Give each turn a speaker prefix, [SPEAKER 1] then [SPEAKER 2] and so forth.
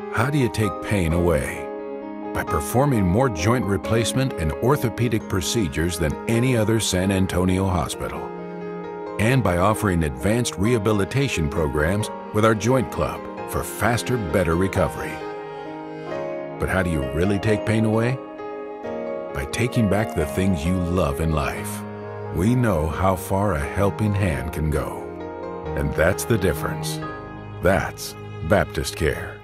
[SPEAKER 1] How do you take pain away? By performing more joint replacement and orthopedic procedures than any other San Antonio hospital. And by offering advanced rehabilitation programs with our Joint Club for faster, better recovery. But how do you really take pain away? By taking back the things you love in life. We know how far a helping hand can go. And that's the difference. That's Baptist Care.